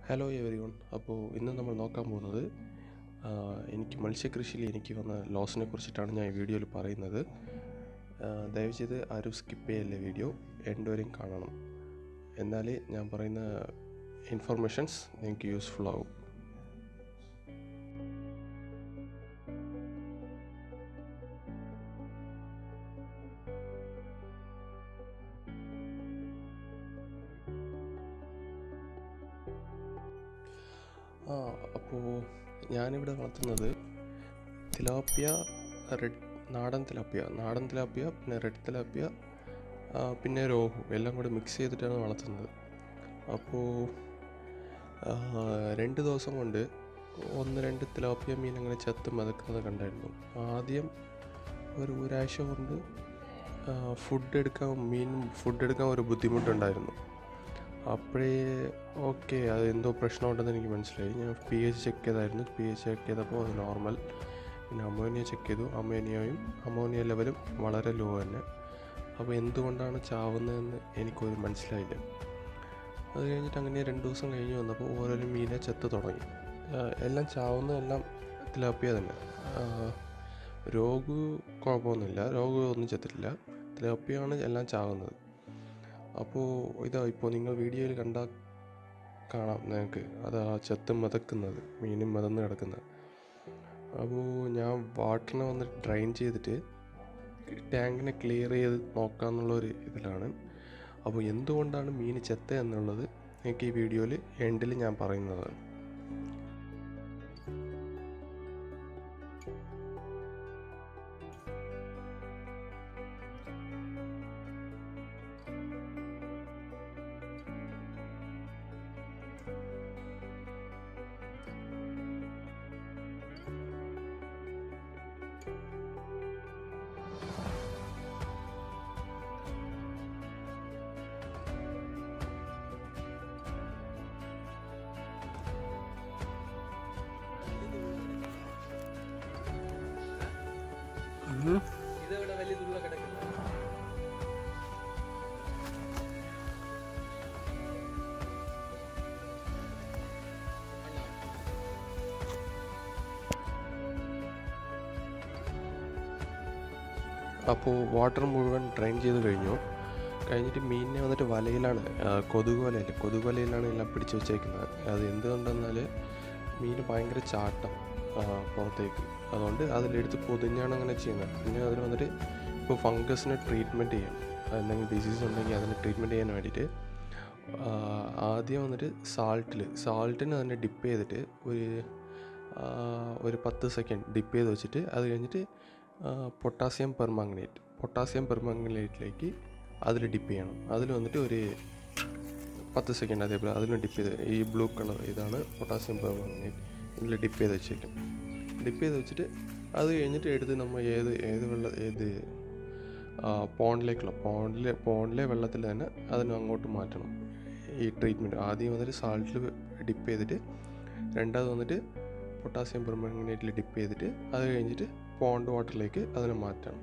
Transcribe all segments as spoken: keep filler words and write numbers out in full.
Hello every one. അപ്പോൾ ഇന്ന് നമ്മൾ നോക്കാൻ പോകുന്നത് എനിക്ക് മത്സ്യകൃഷിയിൽ എനിക്ക് വന്ന ലോസിനെ കുറിച്ചിട്ടാണ് ഞാൻ ഈ വീഡിയോയിൽ പറയുന്നത്. ദയവ് ചെയ്ത് ആരും സ്കിപ്പ് ചെയ്യല്ലേ, വീഡിയോ എൻഡ് വരെയും കാണണം. എന്നാലേ ഞാൻ പറയുന്ന ഇൻഫർമേഷൻസ് നിങ്ങൾക്ക് യൂസ്ഫുൾ ആവും. ആ അപ്പോൾ ഞാനിവിടെ വളർത്തുന്നത് തിലാപ്പിയ, റെഡ് നാടൻ തിലാപ്പിയ നാടൻ തിലാപ്പിയ പിന്നെ റെഡ് തിലാപ്പിയ, പിന്നെ രോഹു എല്ലാം കൂടെ മിക്സ് ചെയ്തിട്ടാണ് വളർത്തുന്നത്. അപ്പോൾ രണ്ട് ദിവസം കൊണ്ട് ഒന്ന് രണ്ട് തിലാപ്പിയ മീൻ അങ്ങനെ ചത്ത് മതക്കുന്നത് കണ്ടായിരുന്നു. ആദ്യം ഒരു ഒരാഴ്ച കൊണ്ട് ഫുഡ് എടുക്കാൻ മീൻ ഫുഡ് എടുക്കാൻ ഒരു ബുദ്ധിമുട്ടുണ്ടായിരുന്നു. അപ്പോഴേ ഓക്കെ അത് എന്തോ പ്രശ്നമുണ്ടെന്ന് എനിക്ക് മനസ്സിലായി. ഞാൻ പി എച്ച് ചെക്ക് ചെയ്തായിരുന്നു. പി എച്ച് ചെക്ക് ചെയ്തപ്പോൾ അത് നോർമൽ. പിന്നെ അമോണിയ ചെക്ക് ചെയ്തു. അമോണിയയും അമോണിയ ലെവലും വളരെ ലോ തന്നെ. അപ്പോൾ എന്തുകൊണ്ടാണ് ചാവുന്നതെന്ന് എനിക്കൊരു മനസ്സിലായില്ല. അത് കഴിഞ്ഞിട്ട് അങ്ങനെ രണ്ട് ദിവസം കഴിഞ്ഞ് വന്നപ്പോൾ ഓരോരോ മീനെ ചത്ത് തുടങ്ങി. എല്ലാം ചാവുന്നതെല്ലാം തിലാപ്പിയ തന്നെ. രോഗു കുഴപ്പമൊന്നുമില്ല, രോഗു ഒന്നും ചത്തിട്ടില്ല. തിലാപ്പിയാണ് എല്ലാം ചാവുന്നത്. അപ്പോൾ ഇതാ ഇപ്പോൾ നിങ്ങൾ വീഡിയോയിൽ കണ്ടാൽ കാണാം നിങ്ങൾക്ക് അത് ആ ചത്ത് മതക്കുന്നത്, മീനും മതന്ന് കിടക്കുന്നത്. അപ്പോൾ ഞാൻ വാട്ടറിനെ വന്ന് ഡ്രൈൻ ചെയ്തിട്ട് ടാങ്കിനെ ക്ലിയർ ചെയ്ത് നോക്കാമെന്നുള്ളൊരു ഇതിലാണ്. അപ്പോൾ എന്തുകൊണ്ടാണ് മീൻ ചത്ത എന്നുള്ളത് എനിക്ക് ഈ വീഡിയോയിൽ എൻഡിൽ ഞാൻ പറയുന്നതാണ്. ഇതവിടെ വലിയ ദുള്ള കിടക്കില്ല. അപ്പോൾ വാട്ടർ മുഴുവൻ ഡ്രെയിൻ ചെയ്ത് കഴിഞ്ഞു. കഴിഞ്ഞിട്ട് മീനിനെ വന്നിട്ട് വലയിലാണ്, കൊതുക് വലയിൽ കൊതുക് വലയിലാണ് എല്ലാം പിടിച്ച് വെച്ചേക്കുന്നത്. അത് എന്തുകൊണ്ടെന്നാൽ മീൻ ഭയങ്കര ചാട്ടം പുറത്തേക്ക്, അതുകൊണ്ട് അതിലെടുത്ത് പൊതിഞ്ഞാണ് അങ്ങനെ ചെയ്യുന്നത്. പിന്നെ അതിന് വന്നിട്ട് ഇപ്പോൾ ഫംഗസിന് ട്രീറ്റ്മെൻറ്റ് ചെയ്യാം, എന്തെങ്കിലും ഡിസീസ് ഉണ്ടെങ്കിൽ അതിന് ട്രീറ്റ്മെൻറ്റ് ചെയ്യാൻ വേണ്ടിയിട്ട് ആദ്യം വന്നിട്ട് സാൾട്ടിൽ സാൾട്ടിന് തന്നെ ഡിപ്പ് ചെയ്തിട്ട് ഒരു ഒരു പത്ത് സെക്കൻഡ് ഡിപ്പ് ചെയ്ത് വെച്ചിട്ട് അത് കഴിഞ്ഞിട്ട് പൊട്ടാസ്യം പെർമാംഗനേറ്റ് പൊട്ടാസ്യം പെർമാംഗനേറ്റിലേക്ക് അതിൽ ഡിപ്പ് ചെയ്യണം. അതിൽ വന്നിട്ട് ഒരു പത്ത് സെക്കൻഡ് അതേപോലെ അതിലും ഡിപ്പ് ചെയ്ത്, ഈ ബ്ലൂ കളർ ഇതാണ് പൊട്ടാസ്യം പെർമാംഗനേറ്റ്, ഇതിൽ ഡിപ്പ് ചെയ്ത് വെച്ചേക്കും. ഡിപ്പ് ചെയ്ത് വെച്ചിട്ട് അത് കഴിഞ്ഞിട്ട് എടുത്ത് നമ്മൾ ഏത് ഏത് വെള്ളം ഏത് പോണ്ടിലേക്കുള്ള പോണ്ടിലെ പോണ്ടിലെ വെള്ളത്തിൽ തന്നെ അതിന് അങ്ങോട്ട് മാറ്റണം ഈ ട്രീറ്റ്മെൻറ്റ്. ആദ്യം വന്നിട്ട് സാൾട്ടിൽ ഡിപ്പ് ചെയ്തിട്ട് രണ്ടാമത് വന്നിട്ട് പൊട്ടാസ്യം പെർമാംഗനേറ്റിൽ ഡിപ്പ് ചെയ്തിട്ട് അത് കഴിഞ്ഞിട്ട് പോണ്ട് വാട്ടറിലേക്ക് അതിനെ മാറ്റണം.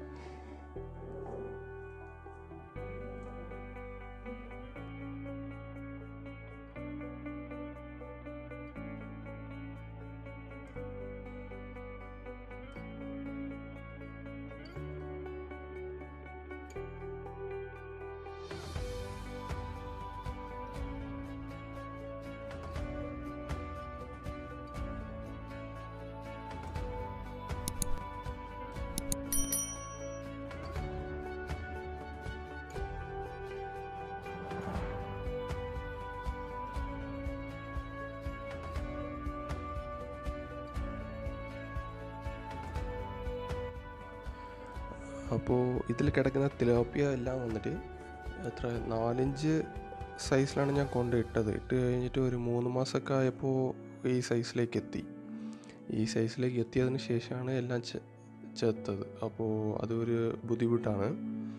അപ്പോൾ ഇതിൽ കിടക്കുന്ന തിലാപ്പിയ എല്ലാം വന്നിട്ട് എത്ര നാലഞ്ച് സൈസിലാണ് ഞാൻ കൊണ്ട് ഇട്ടത്. ഇട്ട് കഴിഞ്ഞിട്ട് ഒരു മൂന്ന് മാസമൊക്കെ ആയപ്പോൾ ഈ സൈസിലേക്ക് എത്തി. ഈ സൈസിലേക്ക് എത്തിയതിന് ശേഷമാണ് എല്ലാം ചത്തത്. അപ്പോൾ അതൊരു ബുദ്ധിമുട്ടാണ്.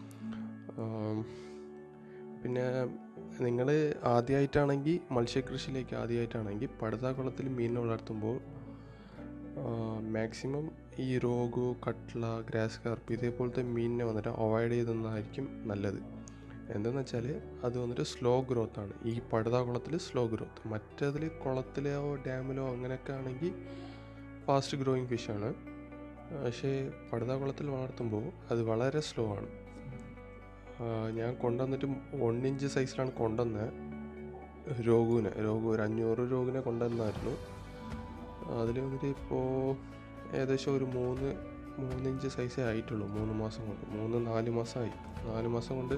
പിന്നെ നിങ്ങൾ ആദ്യമായിട്ടാണെങ്കിൽ മത്സ്യകൃഷിയിലേക്ക് ആദ്യമായിട്ടാണെങ്കിൽ പടുതാക്കുളത്തിൽ മീൻ വളർത്തുമ്പോൾ മാക്സിമം ഈ രോഗു, കട്ട്ള, ഗ്രാസ് കാർപ്പ് ഇതേപോലത്തെ മീനിനെ വന്നിട്ട് അവോയ്ഡ് ചെയ്തതായിരിക്കും നല്ലത്. എന്തെന്ന് വെച്ചാൽ അത് വന്നിട്ട് സ്ലോ ഗ്രോത്താണ്. ഈ പടുതാ കുളത്തിൽ സ്ലോ ഗ്രോത്ത്, മറ്റേതിൽ കുളത്തിലോ ഡാമിലോ അങ്ങനെയൊക്കെ ആണെങ്കിൽ ഫാസ്റ്റ് ഗ്രോയിങ് ഫിഷാണ്. പക്ഷേ പടുതാ കുളത്തിൽ വളർത്തുമ്പോൾ അത് വളരെ സ്ലോ ആണ്. ഞാൻ കൊണ്ടുവന്നിട്ട് വൺ ഇഞ്ച് സൈസിലാണ് കൊണ്ടുവന്നത്. രോഗുവിനെ രോഗു ഒരു അഞ്ഞൂറ് രോഗിനെ കൊണ്ടുവന്നായിരുന്നു. അതിൽ വന്നിട്ട് ഇപ്പോൾ ഏകദേശം ഒരു മൂന്ന് മൂന്നിഞ്ച് സൈസേ ആയിട്ടുള്ളൂ. മൂന്ന് മാസം കൊണ്ട് മൂന്ന് നാല് മാസമായി നാല് മാസം കൊണ്ട്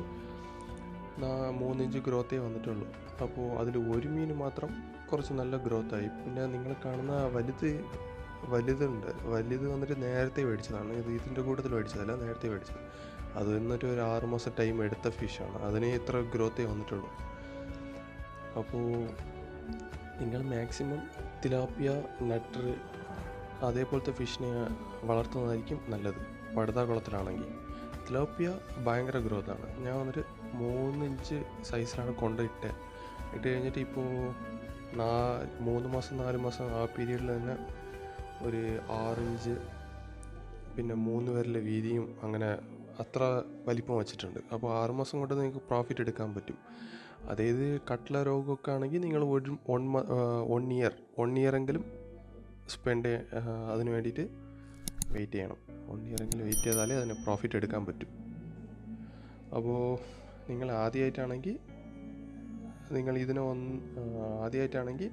മൂന്നിഞ്ച് ഗ്രോത്തേ വന്നിട്ടുള്ളൂ. അപ്പോൾ അതിൽ ഒരു മീൻ മാത്രം കുറച്ച് നല്ല ഗ്രോത്തായി. പിന്നെ നിങ്ങൾ കാണുന്ന വലുത് വലുതുണ്ട് വലുത് വന്നിട്ട് നേരത്തെ മേടിച്ചതാണ്. ഇത് ഇതിൻ്റെ കൂട്ടത്തിൽ മേടിച്ചതല്ല, നേരത്തെ മേടിച്ചത്. അത് എന്നിട്ട് ഒരു ആറ് മാസം ടൈം എടുത്ത ഫിഷാണ്. അതിന് ഇത്ര ഗ്രോത്തേ വന്നിട്ടുള്ളൂ. അപ്പോൾ നിങ്ങൾ മാക്സിമം തിലാപ്പിയ, നട്ടർ അതേപോലത്തെ ഫിഷിനെ വളർത്തുന്നതായിരിക്കും നല്ലത്. പടുതാ കുളത്തിലാണെങ്കിൽ തിലാപ്പിയ ഭയങ്കര ഗ്രോത്താണ്. ഞാൻ വന്നിട്ട് മൂന്നിഞ്ച് സൈസിലാണ് കൊണ്ടിട്ട് ഇട്ട് കഴിഞ്ഞിട്ട് ഇപ്പോൾ നാ മൂന്ന് മാസം നാല് മാസം ആ പീരീഡിൽ തന്നെ ഒരു ആറിഞ്ച് പിന്നെ മൂന്ന് പേരിലെ വീതിയും അങ്ങനെ അത്ര വലിപ്പം വച്ചിട്ടുണ്ട്. അപ്പോൾ ആറുമാസം കൊണ്ട് നിങ്ങൾക്ക് പ്രോഫിറ്റ് എടുക്കാൻ പറ്റും. അതായത് കട്ട്ല രോഗമൊക്കെ ആണെങ്കിൽ നിങ്ങൾ ഒരു വൺ വൺ ഇയർ വൺ ഇയറെങ്കിലും സ്പെൻഡ് അതിന് വേണ്ടിയിട്ട് വെയിറ്റ് ചെയ്യണം. വൺ ഇയറെങ്കിലും വെയിറ്റ് ചെയ്താലേ അതിന് പ്രോഫിറ്റ് എടുക്കാൻ പറ്റും. അപ്പോൾ നിങ്ങൾ ആദ്യമായിട്ടാണെങ്കിൽ നിങ്ങൾ ഇതിനെ ഒന്ന് ആദ്യമായിട്ടാണെങ്കിൽ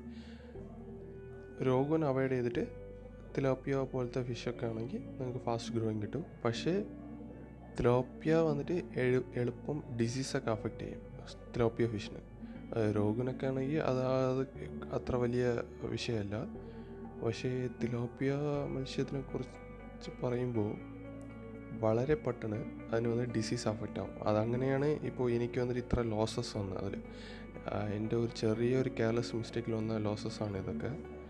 രോഗം അവോയ്ഡ് ചെയ്തിട്ട് തിലാപ്പിയ പോലത്തെ ഫിഷൊക്കെ ആണെങ്കിൽ നിങ്ങൾക്ക് ഫാസ്റ്റ് ഗ്രോയിങ് കിട്ടും. പക്ഷേ തിലാപ്പിയ വന്നിട്ട് എളു എളുപ്പം ഡിസീസൊക്കെ അഫക്റ്റ് ചെയ്യും തിലാപ്പിയ ഫിഷിന്. രോഗിനൊക്കെ ആണെങ്കിൽ അത് അത് അത്ര വലിയ വിഷയമല്ല. പക്ഷേ തിലാപ്പിയ മത്സ്യത്തിനെ കുറിച്ച് പറയുമ്പോൾ വളരെ പെട്ടെന്ന് അതിന് വന്ന് ഡിസീസ് അഫക്റ്റ് ആവും. അതങ്ങനെയാണ് ഇപ്പോൾ എനിക്ക് വന്നിട്ട് ഇത്ര ലോസസ് വന്നത്. അതിൽ എൻ്റെ ഒരു ചെറിയൊരു കെയർലെസ് മിസ്റ്റേക്കിൽ വന്ന ലോസസ്സാണ് ഇതൊക്കെ.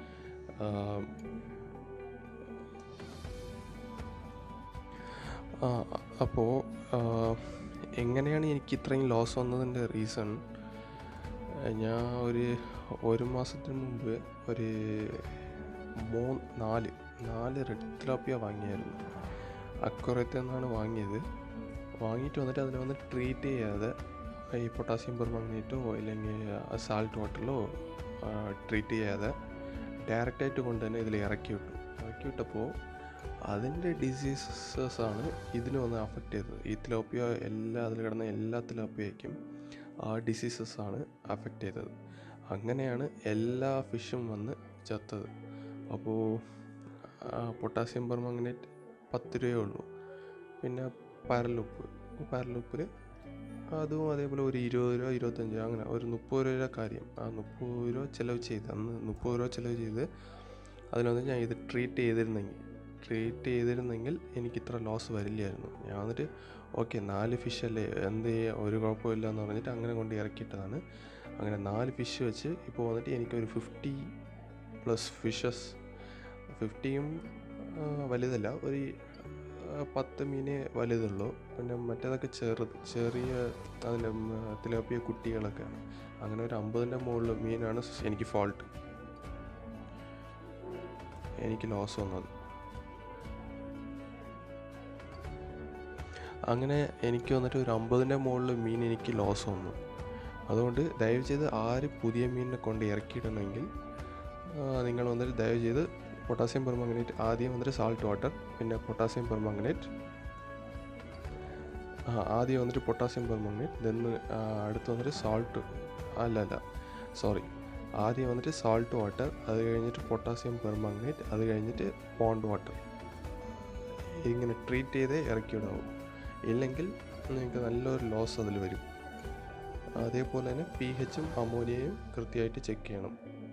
അപ്പോൾ എങ്ങനെയാണ് എനിക്ക് ഇത്രയും ലോസ് വന്നതിൻ്റെ റീസൺ, ഞാൻ ഒരു ഒരു മാസത്തിന് മുമ്പ് ഒരു മൂന്ന് നാല് നാല് റെഡ് തിലാപ്പിയ വാങ്ങിയായിരുന്നു. അക്വറിയത്തിൽ നിന്നാണ് വാങ്ങിയത്. വാങ്ങിയിട്ട് വന്നിട്ട് അതിനെ വന്ന് ട്രീറ്റ് ചെയ്യാതെ ഈ പൊട്ടാസ്യം പെർമാംഗനേറ്റോ അല്ലെങ്കിൽ സാൾട്ട് വാട്ടറിലോ ട്രീറ്റ് ചെയ്യാതെ ഡയറക്റ്റായിട്ട് കൊണ്ട് തന്നെ ഇതിൽ ഇറക്കി വിട്ടു. ഇറക്കി വിട്ടപ്പോൾ അതിൻ്റെ ഡിസീസസാണ് ഇതിന് വന്ന് അഫക്റ്റ് ചെയ്തത്. ഈ തിലാപ്പിയ എല്ലാ അതിൽ കിടന്ന എല്ലാ തിലാപ്പിയയ്ക്കും ആ ഡിസീസസാണ് അഫക്റ്റ് ചെയ്തത്. അങ്ങനെയാണ് എല്ലാ ഫിഷും വന്ന് ചത്തത്. അപ്പോൾ പൊട്ടാസ്യം പെർമാംഗനേറ്റ് പത്ത് രൂപയേ ഉള്ളൂ. പിന്നെ പരലുപ്പ് പരലുപ്പിൽ അതും അതേപോലെ ഒരു ഇരുപത് രൂപ ഇരുപത്തഞ്ച് അങ്ങനെ ഒരു മുപ്പത് രൂപയുടെ കാര്യം. ആ മുപ്പത് രൂപ ചിലവ് ചെയ്ത് അന്ന് മുപ്പത് രൂപ ചിലവ് ചെയ്ത് അതിനൊന്ന് ഞാൻ ഇത് ട്രീറ്റ് ചെയ്തിരുന്നെങ്കിൽ ട്രീറ്റ് ചെയ്തിരുന്നെങ്കിൽ എനിക്കിത്ര ലോസ് വരില്ലായിരുന്നു. ഞാൻ വന്നിട്ട് ഓക്കെ നാല് ഫിഷ് അല്ലേ എന്ത് ചെയ്യുക, ഒരു കുഴപ്പമില്ല എന്ന് പറഞ്ഞിട്ട് അങ്ങനെ കൊണ്ട് ഇറക്കിയിട്ടതാണ്. അങ്ങനെ നാല് ഫിഷ് വെച്ച് ഇപ്പോൾ വന്നിട്ട് എനിക്കൊരു ഫിഫ്റ്റി പ്ലസ് ഫിഷസ്, ഫിഫ്റ്റിയും വലുതല്ല, ഒരു പത്ത് മീനേ വലുതുള്ളൂ. പിന്നെ മറ്റേതൊക്കെ ചെറു ചെറിയ അതിൻ്റെ തിലാപ്പിയ കുട്ടികളൊക്കെയാണ്. അങ്ങനെ ഒരു അമ്പതിൻ്റെ മുകളിൽ മീനാണ് എനിക്ക് ഫോൾട്ട്, എനിക്ക് ലോസ് വന്നത്. അങ്ങനെ എനിക്ക് വന്നിട്ട് ഒരു അമ്പതിൻ്റെ മുകളിൽ മീൻ എനിക്ക് ലോസ് വന്നു. അതുകൊണ്ട് ദയവ് ചെയ്ത് ആര് പുതിയ മീനിനെ കൊണ്ട് ഇറക്കിയിടണമെങ്കിൽ നിങ്ങൾ വന്നിട്ട് ദയവ് ചെയ്ത് പൊട്ടാസ്യം പെർമാംഗനേറ്റ് ആദ്യം വന്നിട്ട് സാൾട്ട് വാട്ടർ, പിന്നെ പൊട്ടാസ്യം പെർമാംഗനേറ്റ് ആ ആദ്യം വന്നിട്ട് പൊട്ടാസ്യം പെർമാംഗനേറ്റ്, ദെൻ അടുത്ത് വന്നിട്ട് സാൾട്ട് അല്ല അല്ല സോറി ആദ്യം വന്നിട്ട് സാൾട്ട് വാട്ടർ, അത് കഴിഞ്ഞിട്ട് പൊട്ടാസ്യം പെർമാംഗനേറ്റ്, അത് കഴിഞ്ഞിട്ട് പോണ്ട് വാട്ടർ. ഇങ്ങനെ ട്രീറ്റ് ചെയ്തേ ഇറക്കിയിടാവും. ഇല്ലെങ്കിൽ നിങ്ങൾക്ക് നല്ലൊരു ലോസ് അതിൽ വരും. അതേപോലെ തന്നെ പി എച്ചും അമോണിയയും കൃത്യമായിട്ട് ചെക്ക് ചെയ്യണം.